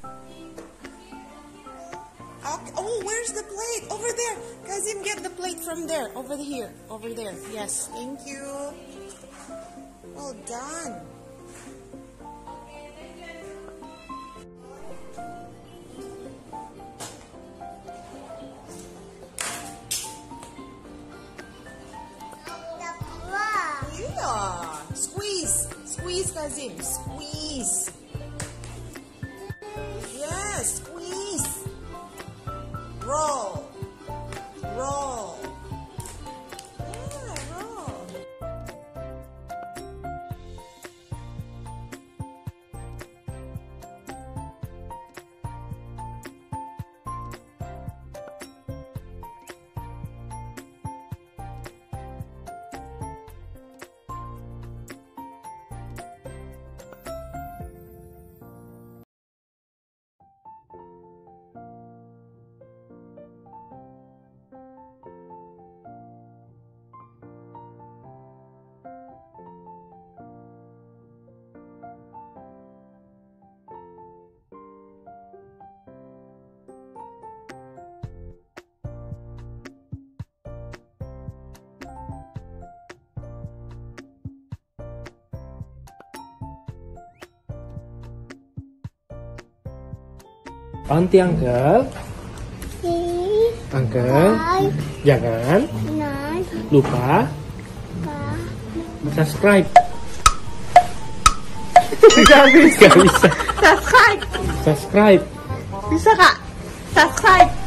Okay. Oh, where's the plate? Over there. Kazim, get the plate from there. Over here. Over there. Yes. Thank you. Well done. Yeah. Squeeze. Squeeze, Kazim. Squeeze. Yes. Squeeze. Roll. Roll. Yeah, roll. Panti Uncle. Uncle, jangan lupa subscribe. Gak bisa. Subscribe. Subscribe. Bisa, Kak? Subscribe.